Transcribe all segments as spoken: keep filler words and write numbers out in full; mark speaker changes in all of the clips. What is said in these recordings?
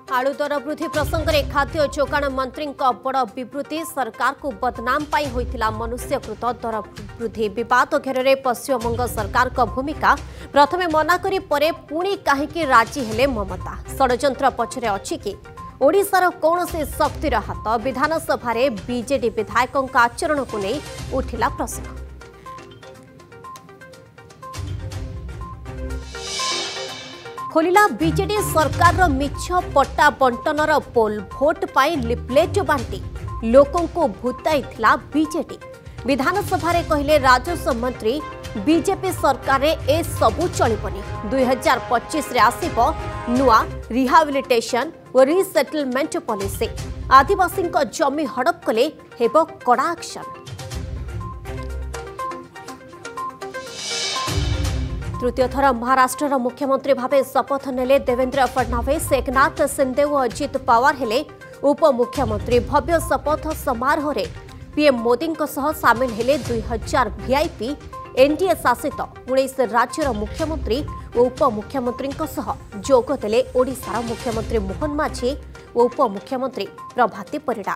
Speaker 1: आलू दर वृद्धि प्रसंग में खाद्य जोगाण मंत्री बड़ विवृत्ति सरकार को बदनाम पाई होइथिला मनुष्यकृत दर वृद्धि विवाद घेर में पश्चिमबंग सरकार को भूमिका प्रथमे मना करी परे पुणी काहेकि राजी हेले ममता षड्यंत्र पछरे अछि कि ओडिशार कौनसी शक्तिर हाथ विधानसभा बीजेडी विधायकों आचरण को नहीं उठिला प्रश्न। खोलिला बीजेडी सरकार मिछ पट्टा बंटनर पोल भोट पाई लिपलेट बांटी लोकों को भूताइथिला बीजेडी विधानसभा रे कहले राजस्व मंत्री बीजेपी सरकार रे ए सबु चलिबनी दुई हजार पच्चीस रे आसीबो नुआ रिहाबिलिटेशन और रिसेटलमेंट पॉलिसी आदिवासी जमी हड़प कले हेबो कड़ा एक्शन। तृतीय थर महाराष्ट्र मुख्यमंत्री भावे शपथ नेले देवेंद्र फडणवीस एकनाथ शिंदे और अजित पवार हेले उपमुख्यमंत्री भव्य शपथ समारोह रे पीएम मोदी सामिल हेले दुई हजार वीआईपी एनडीए शासित उन्नीस राज्यर मुख्यमंत्री और उपमुख्यमंत्री जोग देले ओडिशार मुख्यमंत्री मोहन माझी और उपमुख्यमंत्री प्रभाती परिडा।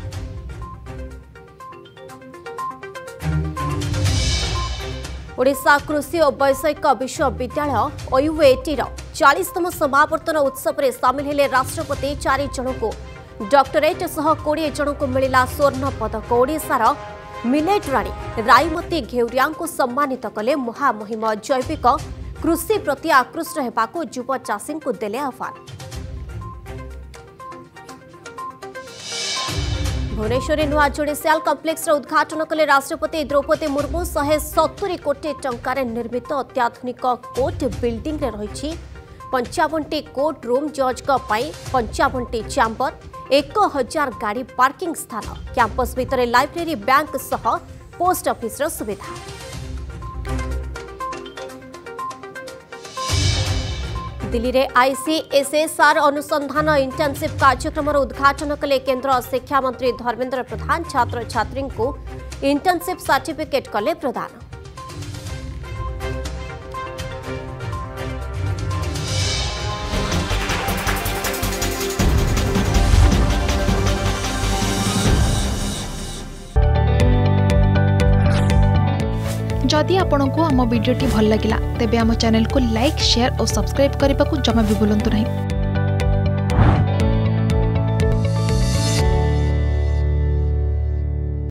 Speaker 1: ओडिशा कृषि और वैषयिक विश्वविद्यालय ओयूएटी चालीसतम समावर्तन उत्सव में सामिल हेले राष्ट्रपति चार जन को डॉक्टरेट सह कोड़े जन को मिला स्वर्ण पदक ओडिशार मिलेट राणी राईमती घेउरिया को सम्मानित कले महामहिम जैविक कृषि प्रति आकृष्ट होगाकू युव चाषी को देले आह्वान। भुवनेश्वर नुआ जुडिशियाल कम्प्लेक्स उद्घाटन कले राष्ट्रपति द्रौपदी मुर्मू शहे सतुरी कोटी टंकार निर्मित अत्याधुनिक कोर्ट बिल्डिंग रे रही पंचावन टी कोर्ट रूम जज पंचावन टी चैम्बर एक हजार गाड़ी पार्किंग स्थान कैंपस भितर लाइब्रेरी बैंक सह पोस्ट ऑफिस सुविधा। दिल्ली रे आईसीएसएसआर अनुसंधान इंटर्नशिप कार्यक्रम उद्घाटन कले केंद्र शिक्षा मंत्री धर्मेंद्र प्रधान छात्र छात्री को इंटर्नशिप सर्टिफिकेट कले प्रदान।
Speaker 2: जदि आपंक आम भिडी भल लगा तेब आम चैनल को लाइक शेयर और सब्सक्राइब करने को जमा भी भूलु नहीं।